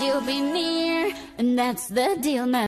you'll be near, and that's the deal now.